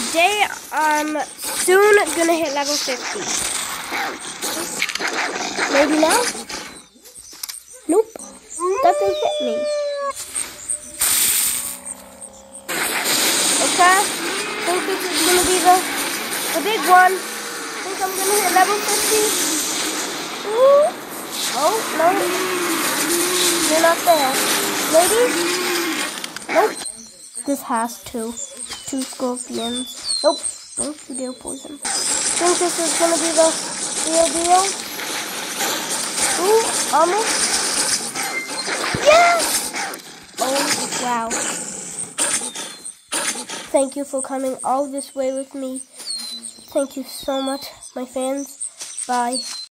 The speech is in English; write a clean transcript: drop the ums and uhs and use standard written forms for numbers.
today I'm soon gonna hit level 50. Maybe now? Nope. That didn't hit me. Okay. I think this is gonna be the big one. I think I'm gonna hit level 50. Ooh. Oh, no. You're not there. Maybe? Nope. This has two scorpions. Nope. Don't you dare poison. I think this is gonna be the real deal. Ooh, almost. Yes! Oh, wow. Thank you for coming all this way with me. Thank you so much, my fans. Bye.